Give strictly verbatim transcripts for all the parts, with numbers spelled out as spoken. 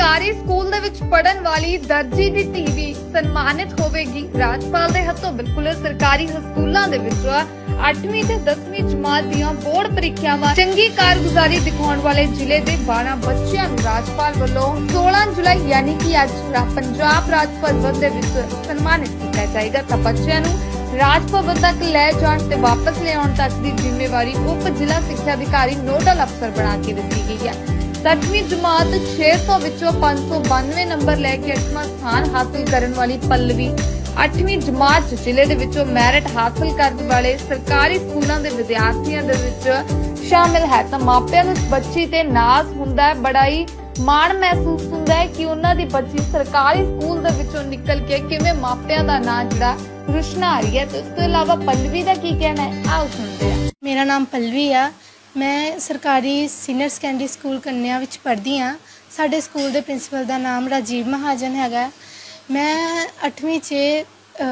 सरकारी स्कूल दे विच पढ़न वाली दर्जी दी टीवी सन्मानित होवेगी। राज्यपाल दे हत्थों बिल्कुल सरकारी स्कूलों दे विच अठवीं ते दसवीं जमात दीआं बोर्ड परीक्षावां चंगी कारगुजारी दिखाउण वाले जिले दे बारह बच्चियां नूं राज्यपाल वल्लों सोलह जुलाई यानी कि अज पंजाब राज भवन दे विच सन्मानित किया जाएगा। तां बच्चियां नूं राज भवन तक लै जाण ते वापस ले आउण तक दी जिम्मेवारी उप जिला सिक्ख्या अधिकारी नोडल अफसर बना के दित्ती गई है। दसवीं जमात छे सौ विचों पांच सौ बानवे नंबर लैके अठवां स्थान हासिल करने वाली पल्लवी अठवीं जमात जिले दे विचों मैरिट हासिल करने वाले सरकारी स्कूलों के विद्यार्थियों दे विच शामिल है। तो मापियां नूं बच्ची ते नाज हुंदा है, बड़ा ही माण महसूस हुंदा है कि उन्हां दी बच्ची सरकारी स्कूल दे विचों निकल के किवें मापियां दा नाम जिहड़ा रोशन आ रही है। तो इस तों इलावा पल्लवी दा की कहना है, आओ सुनते हैं। मेरा नाम पल्लवी आ, मैं सरकारी सीनियर सैकेंडरी स्कूल कन्या विच पढ़दी हाँ। साडे स्कूल दे प्रिंसीपल दा नाम राजीव महाजन हैगा। मैं अठवीं च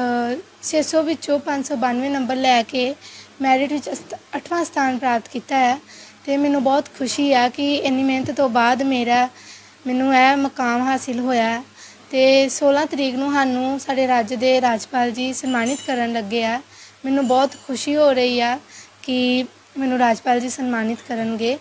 छे सौ विचों पाँच सौ बानवे नंबर लैके मैरिट विच अठवां स्थान प्राप्त किया है। तो मैनू बहुत खुशी है कि इन्नी मेहनत तो बाद मेरा मैनू यह मुकाम हासिल होया है। तो सोलह तरीक नूं सानू साडे राज्य के राज्यपाल जी सन्मानित करन लगे आ। मैनू बहुत खुशी हो रही है कि मैनू राज्यपाल जी सन्मानित करनगे।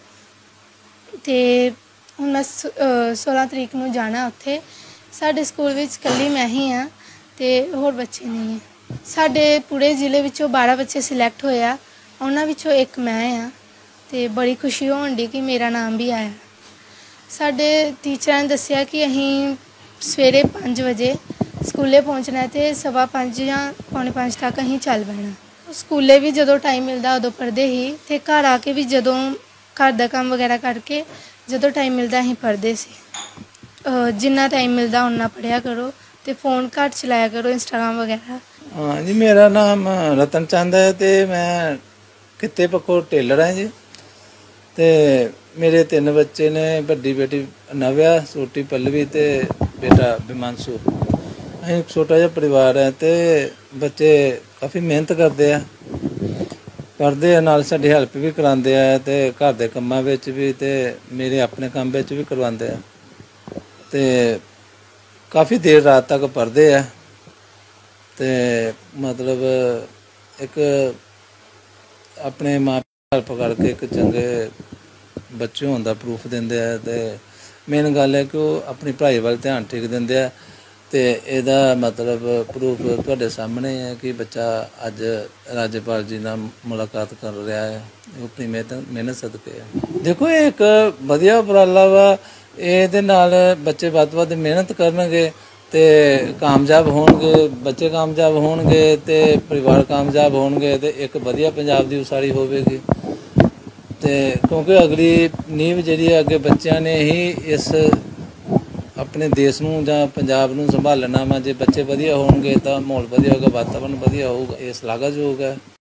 तो हुण मैं सोलह तरीक नूं जाना उत्थे। साडे स्कूल विच कल्ली मैं ही हाँ, तो होर बच्चे नहीं है। साडे पूरे जिले विचों बारह बच्चे सिलैक्ट होए आ, उन्हां विचों एक मैं हाँ। तो बड़ी खुशी होण दी कि मेरा नाम भी आया। साडे टीचरां ने दस्सिया कि अहीं सवेरे पाँच बजे स्कूले पहुँचना है, तो सवा पाँच या पौने पाँच तक अहीं चल पैना। स्कूले भी जदों टाइम मिलता उदों पढ़ते ही, तो घर आके भी जदों घर का काम वगैरह करके जदों टाइम मिलता अहीं पढ़ते सी। जिन्ना टाइम मिलता उन्ना पढ़िया करो, तो फोन घट चलाया करो, इंस्टाग्राम वगैरह। हाँ जी, मेरा नाम रतन चंद है, तो मैं किते पक्कों टेलर है जी। तो मेरे तीन बच्चे ने, बड़ी बेटी नव्या, छोटी पल्लवी ते बेटा बिमांशु। अं छोटा जिहा परिवार है, तो बच्चे काफ़ी मेहनत करते हैं, पढ़ते हैं, नाल साडी हैल्प भी कराते हैं, तो घर के कामों विच भी, तो मेरे अपने काम विच भी करवाते हैं। तो काफ़ी देर रात तक पढ़ते हैं। तो मतलब एक अपने माँ हेल्प करके एक चंगे बच्चे होने का प्रूफ देंदे है। तो मेन गल है कि वो अपनी पढ़ाई वाल ध्यान ठीक देंदे है। तो यदा मतलब प्रूफ तुहाडे सामने है कि बच्चा अज राज्यपाल जी नाल मुलाकात कर रहा है, अपनी मेहनत मेहनत सदके है। देखो ये एक वधिया उपराला वा, ये नाल बच्चे वध वध मेहनत करनगे तो कामयाब होणगे, बच्चे कामयाब होणगे तो परिवार कामयाब होणगे, तो एक वधिया पंजाब की उसारी होवेगी। तो क्योंकि अगली नींव जिहड़ी अगे बच्चों ने ही इस अपने देश नूं जां पंजाब नूं संभालना वा। जे बच्चे वधिया होणगे तो माहौल वधिया होगा, वातावरण वधिया होगा, ये शलाघायोग है।